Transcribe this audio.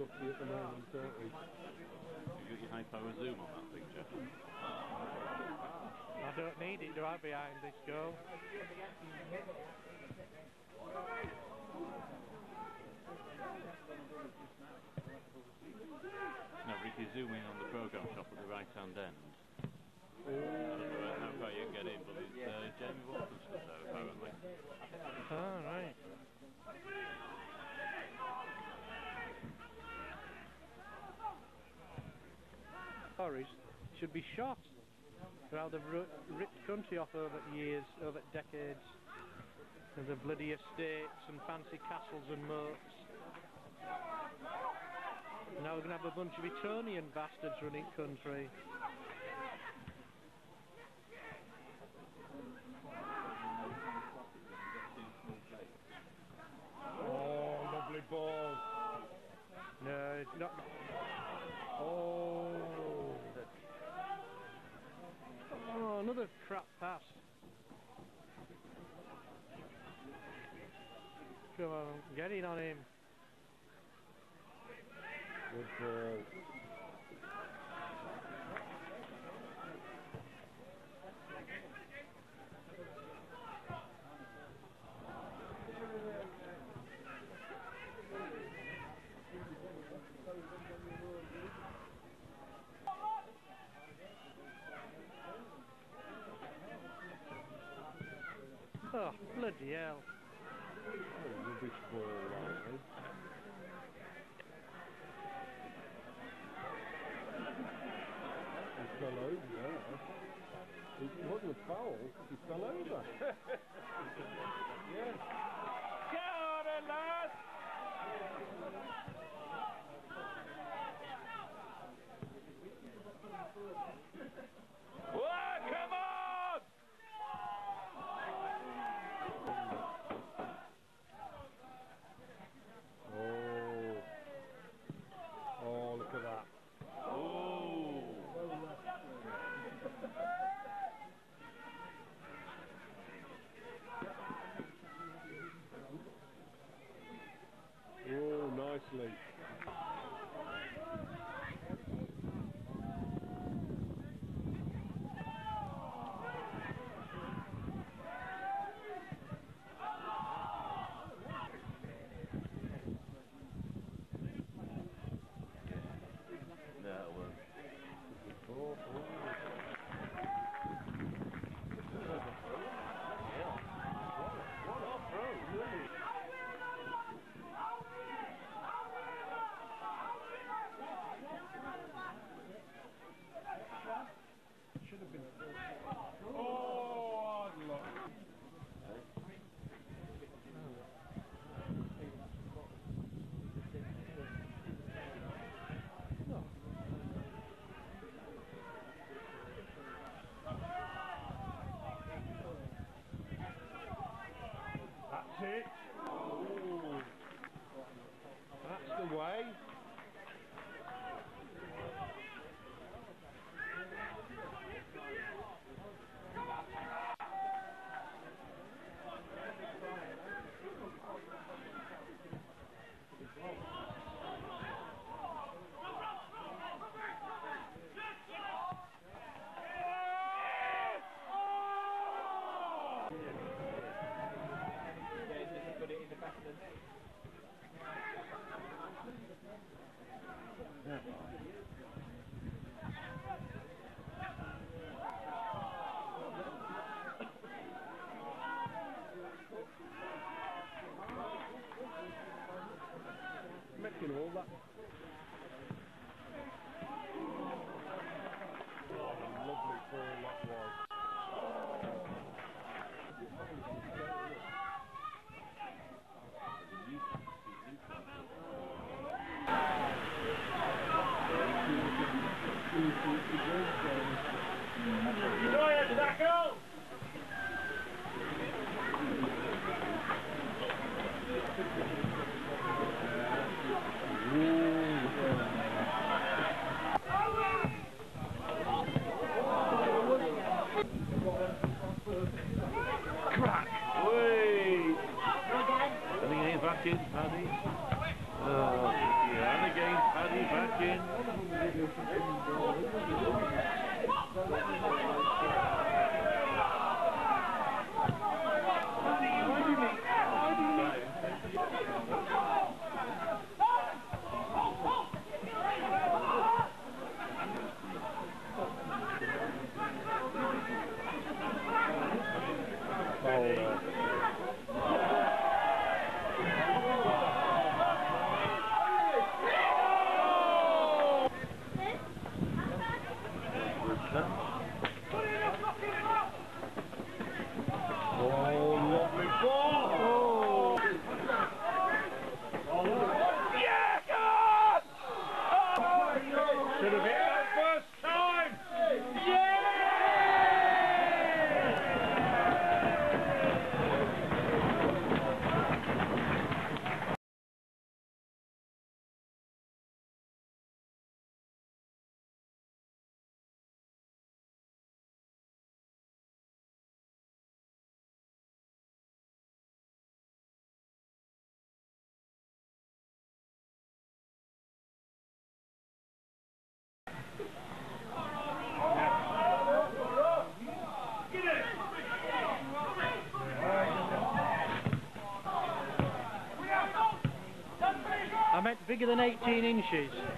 lucky at the moment, aren't we? You got your high power zoom on that thing, Jeff? I don't need it, do I, behind this goal? No, but if you zoom in on the programme shop at the right hand end, I don't know how far you can get in, but it's Jamie Watson stuff there apparently. Oh, right. Tories should be shot for how they've ripped country off over years, over decades, and the bloody estates and fancy castles and moats. Now we're going to have a bunch of Etonian bastards running country. Oh, lovely ball. No, it's not. Oh, another crap pass. Come on, get in on him. Good ball. Oh, bloody hell. Oh, rubbish ball, that is. He fell over there. It wasn't a foul, he fell over. Yeah. Get on it, lad! Whoa, come on! Oh, look at that. Oh, nicely. That one. What a throw, really. Should have been. Oh, I'd love it. That's it. Oh, that's the way. Making all that. What a lovely ball that was. Enjoy it, tackle! Crack! Wait! I think he's back in, Paddy. Oh, yeah. And again, Paddy back in. Should have hit that first time! I meant bigger than 18 inches.